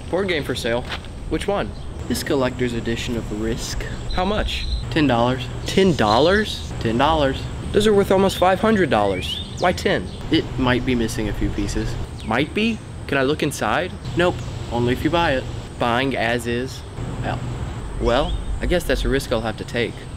Board game for sale. Which one? This collector's edition of Risk. How much? $10. $10? $10. Those are worth almost $500. Why 10? It might be missing a few pieces. Might be? Can I look inside? Nope, only if you buy it. Buying as is? Well, Well, I guess that's a risk I'll have to take.